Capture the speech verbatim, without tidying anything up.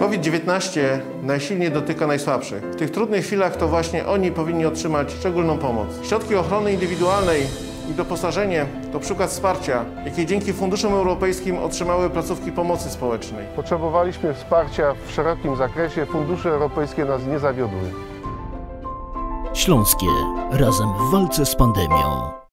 COVID dziewiętnaście najsilniej dotyka najsłabszych. W tych trudnych chwilach to właśnie oni powinni otrzymać szczególną pomoc. Środki ochrony indywidualnej i doposażenie to przykład wsparcia, jakie dzięki funduszom europejskim otrzymały placówki pomocy społecznej. Potrzebowaliśmy wsparcia w szerokim zakresie, fundusze europejskie nas nie zawiodły. Śląskie. Razem w walce z pandemią.